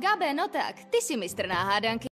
Gabe, no tak, ty si mistr na hádanky.